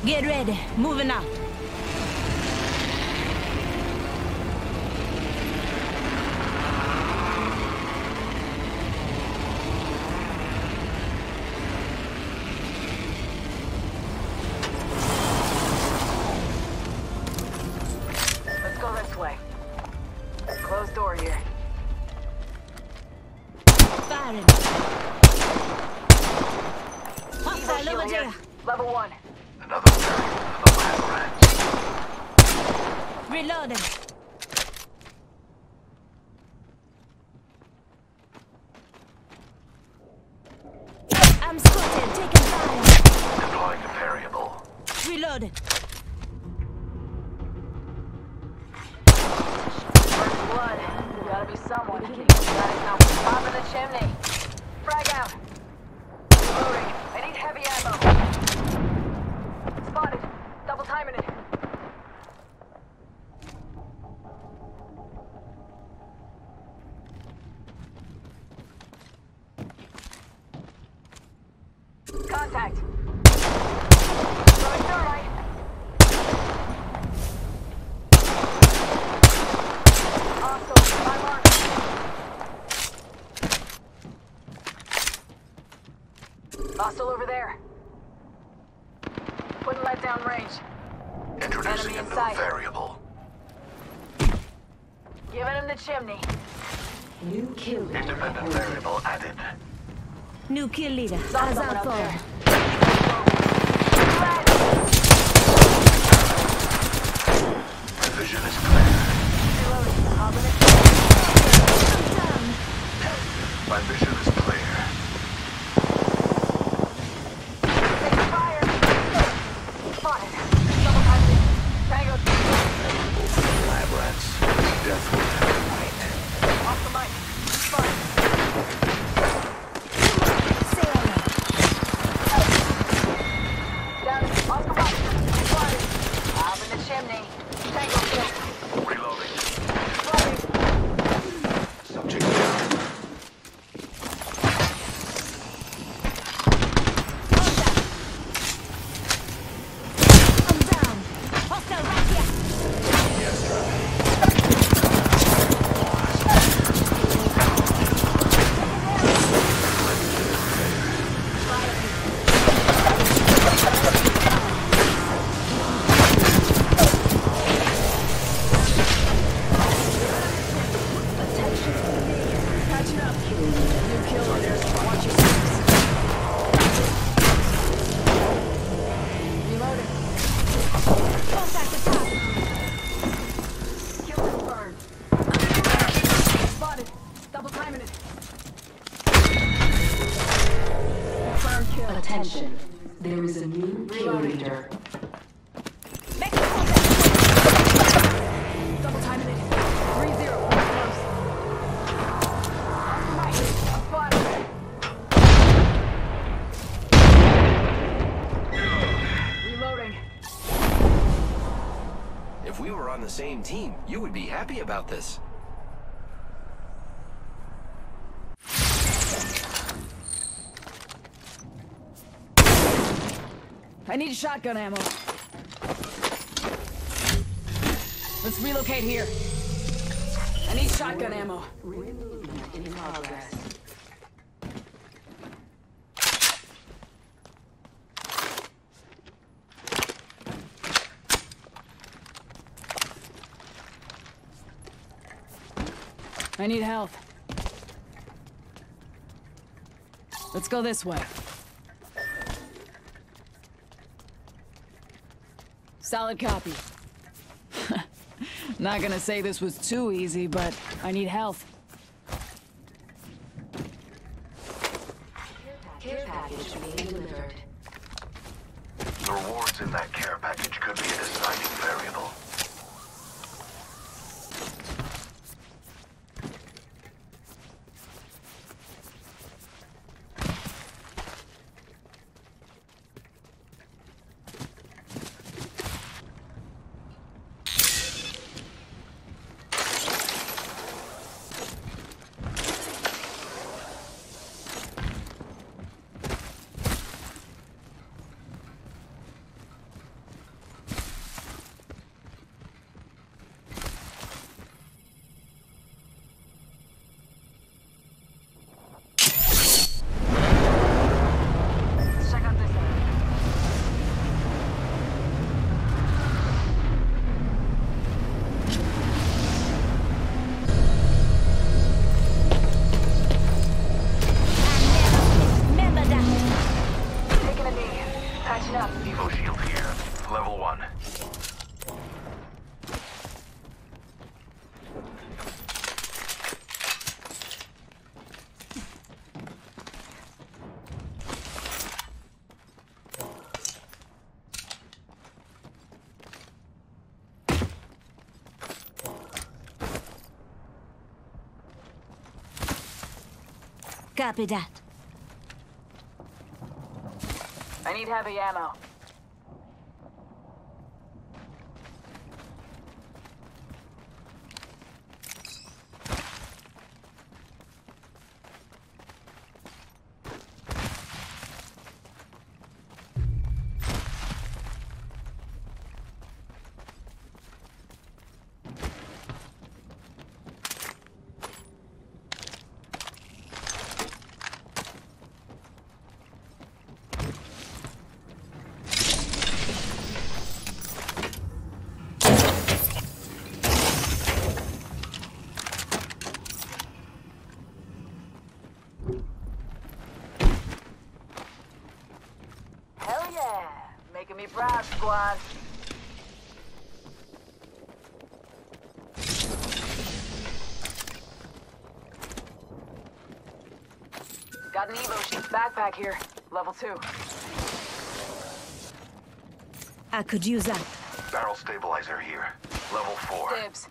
Get ready. Moving out. Let's go this way. Closed door here. Firing. Hostile over there. Level 1. Another variant of the lab rats. Reloading. I'm spotted. Taking fire. Deploying the variable. Reloading. First blood. Gotta be someone. Got it now. Top in the chimney. Frag out. Reloading. I need heavy ammo. Spotted. Double timing it. Contact. Throwing thermite. Hostile. My mark. Hostile over there. Putting lead down range. Introducing Enemy a in new sight. variable. Giving him the chimney. New kill leader Independent appointed. variable added. New kill leader. Saw Eyes someone out up for. there. Lead. My vision is clear. Reloading. Hopping it. Down. My vision is clear. Taking fire. Spotted. Double timing it. Tango. Lab rats. Death will never win. Off the mic. Spotted. Sailor. Down. Oscar Box. Spotted. Up in the chimney. Tango kill. Reloading. Spotted. Subject down. I'm down. Hostile right here. Catching up. New kill leaders. Watch your six. Reloading. Contact attack. Kill confirmed. Spotted. Double timing it. Confirmed kill. Attention, there is a new kill leader. Make contact. Double timing it. 3-0. Close. Off the mic. I'm spotted. Reloading. If we were on the same team, you would be happy about this. I need shotgun ammo. Let's relocate here. I need shotgun ammo. Removement in progress. I need health. Let's go this way. Solid copy. Not gonna say this was too easy, but I need health. Care package being delivered. The rewards in that care package could be a deciding variable. Patching up. Evo shield here. Level 1. Copy that. I need heavy ammo. Hell yeah! Making me proud, squad. Got an Evo Shield backpack here. Level 2. I could use that. Barrel stabilizer here. Level 4. Dibs.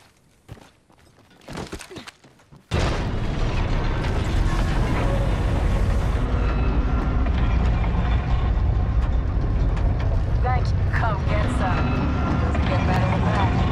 Thanks. Come get some. Doesn't get better than that.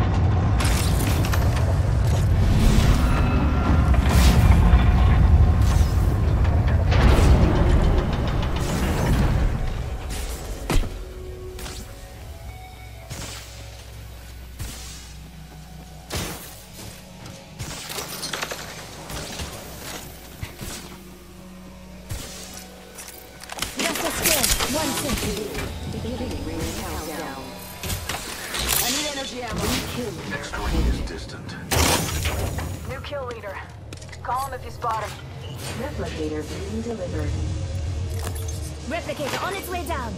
Just a skill. One second. Beginning ring countdown. I need energy ammo. Next ring is distant. New kill leader. Call him if you spot him. Replicator being delivered. Replicator on its way down.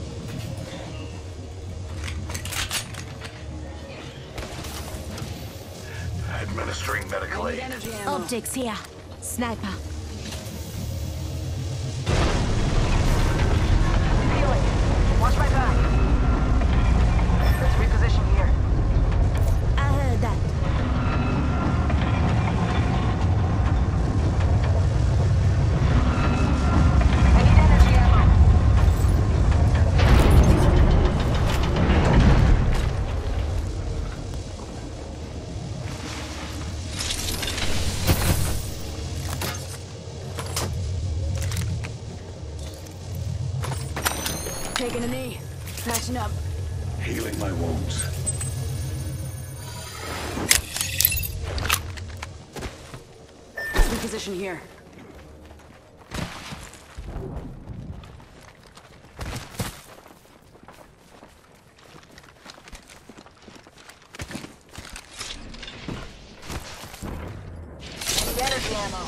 Administering medical aid. Energy ammo. Optics here. Sniper. Healing. Watch my back. Let's reposition here. I heard that. I need energy ammo. Taking a knee. Patching up. Healing my wounds. Reposition here. Need energy ammo.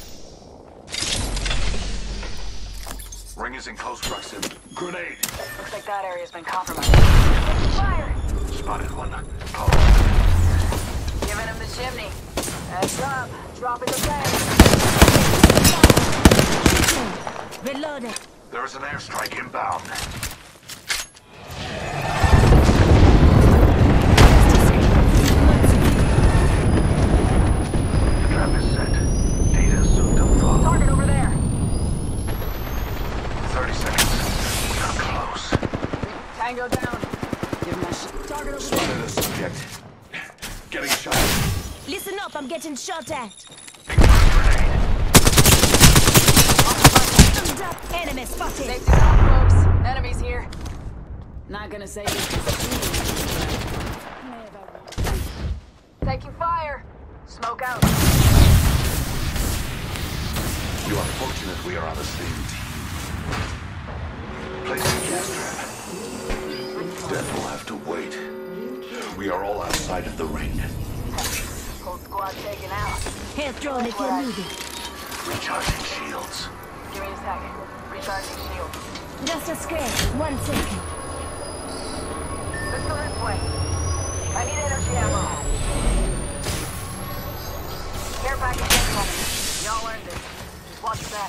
Ring is in close proximity. Grenade! Looks like that area's been compromised. Fire! Spotted one. Oh, Giving him the chimney. Heads up. Dropping the plane. Reloaded. there is an airstrike inbound. Trap is set. Data is soon to follow. Target over there. 30 seconds. We are close. Tango down. Give him that shit. Target over there. Spotted a subject. Getting shot. Listen up, I'm getting shot at. Grenade. Thumbs up. Enemy spotted. Safety off, folks. Enemies here. Not gonna say this. Taking fire. Smoke out. You are fortunate we are on the same team. Placing gas trap. Death will have to wait. We are all outside of the ring. Whole squad taken out. Health drone if you're moving. Recharging shields. Give me a second. Recharging shield. Just a scratch. 1 second. Let's go this way. I need energy ammo. Care package incoming. Y'all earned it. Just watch your back.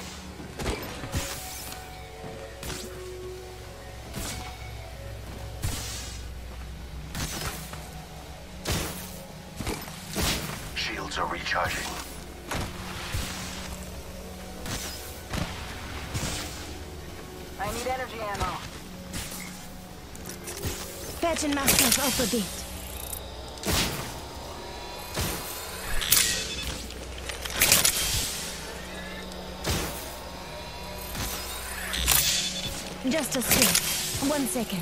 Shields are recharging. I need energy ammo. Patching myself up a bit. Just a scratch. 1 second.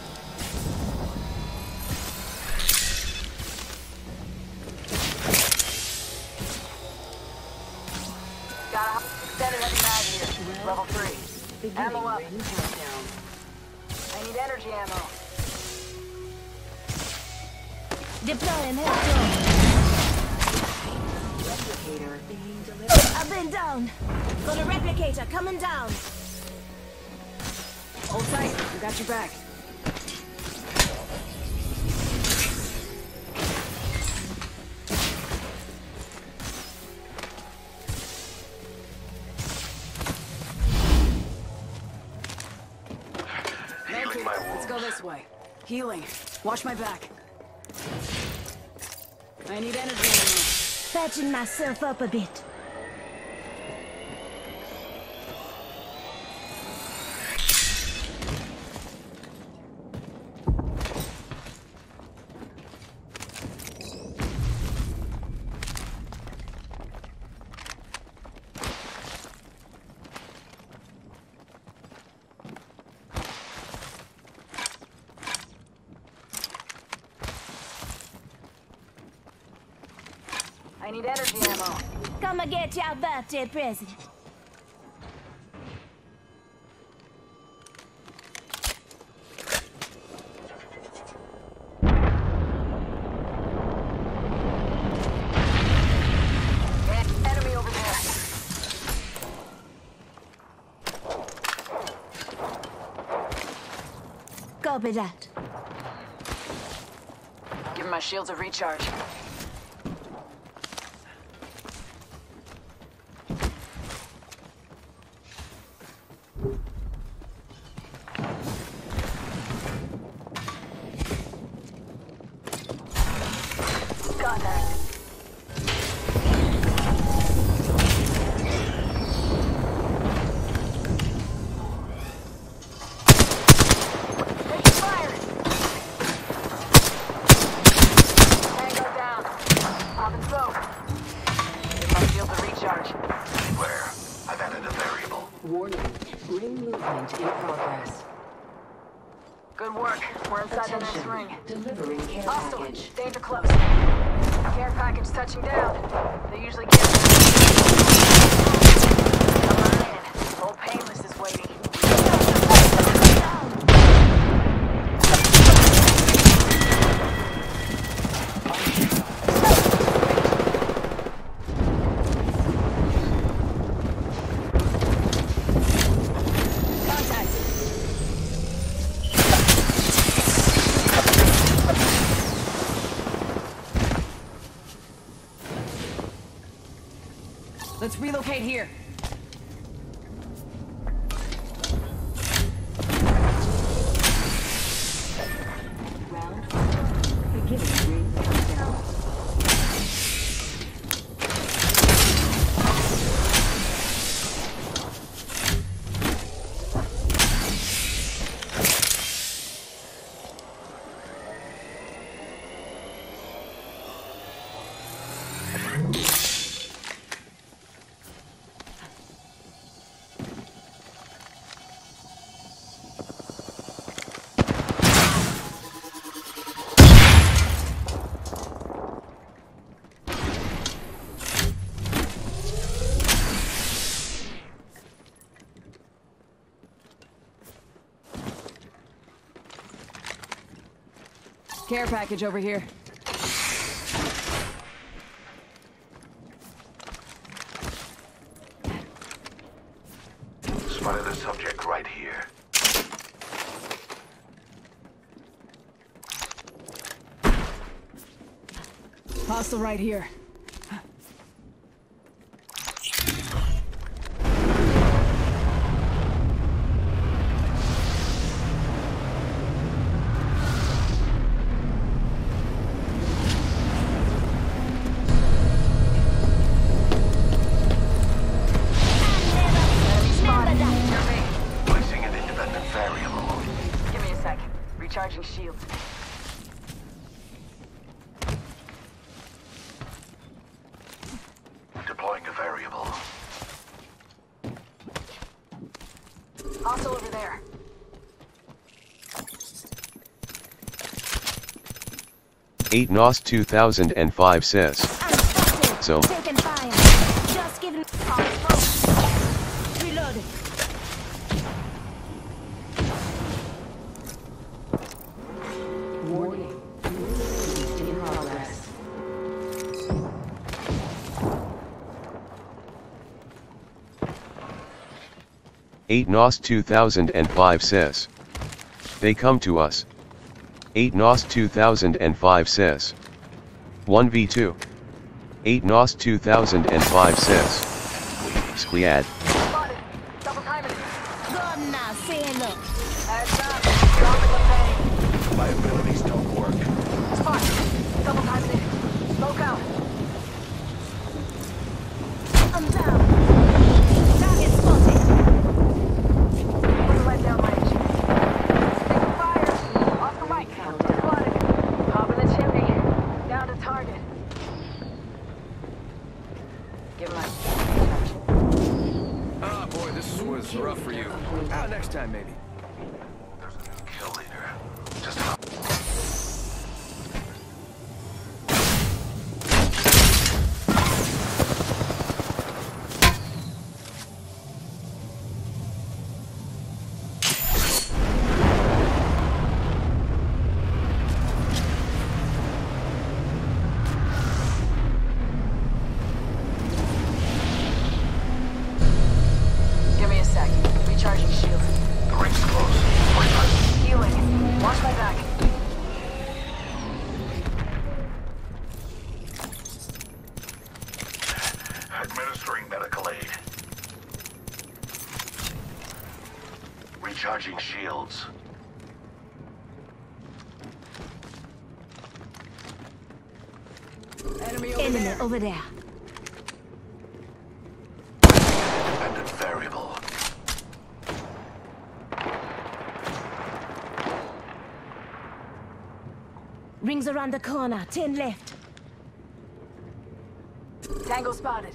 Got a extended heavy mag here. Level 3. Beginning Ammo up. ring countdown. I need energy ammo. Deploying health drone. Replicator being delivered. I've been down. Got a replicator coming down. Hold tight. We got your back. Healing my wounds. Let's go this way. Healing. Watch my back. I need energy ammo. Patching myself up a bit. I need energy ammo. Come and get your birthday present. Enemy over there. Copy that. Give my shields a recharge. Contact. Taking fire. Tango down. Popping smoke. Give my shield a recharge. Where? I've added a variable. Warning. Ring movement in progress. Good work. We're inside the next Attention. ring. Delivering care Hostile. package. Danger close. Care package touching down. They usually get. Come on in. Old Painless is waiting. Contact. Let's relocate here. Round 4. Beginning ring countdown. Care package over here. Spotted a subject right here. Hostile right here. Placing an independent variable. Give me a sec. Recharging shield. Deploying a variable. Hostile over there. Eight NOS 2005 says. I'm spotted. So. Taking fire. Just giving. Reloaded. Warning. In progress. Eight NOS 2005 says. They come to us. 8 NOS 2005 says. 1v2. 8 NOS 2005 says. Squad. Spotted. Double timing it. Gone now. Say hello. Heads up. Dropping the pain. My abilities don't work. Spot. Double timing it. Smoke out. I'm down. Target spotted. What's the let down range? Taking fire. Off the right. Spotted. Top in the chimney. Down to target. Give him my... Ah, boy, this was rough for you. Next time, maybe. There's a new kill leader. Just how... Give me a sec. Recharging shield. The ring's close. 45. Healing. Watch my back. Administering medical aid. Recharging shields. Enemy over Enemy there. over there. Independent variable. Rings around the corner. 10 left. Tango spotted.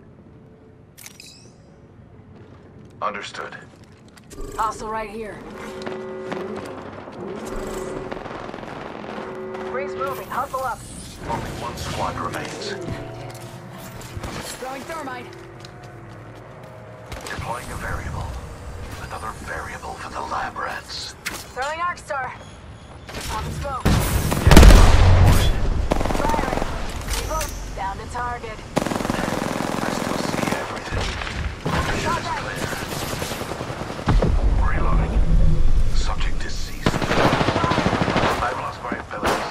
Understood. Hostile right here. Rings moving. Hustle up. Only one squad remains. Throwing thermite. Deploying a variable. Another variable for the lab rats. Throwing Arc Star. Popping smoke. Firing. Reload. Down to target. I still see everything. Vision is Contact. clear. Reloading. Subject deceased. I've lost my abilities.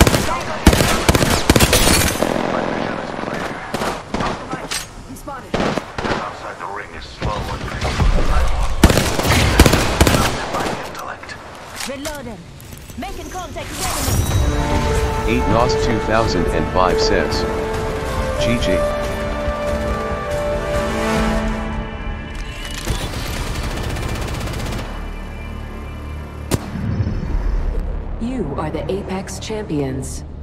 My vision is clear. I'm spotted. Outside the ring is slow and painful. I've lost my intellect. Reloading. Making contact with enemy. 8 NOS 2005 says. GG. You are the Apex Champions.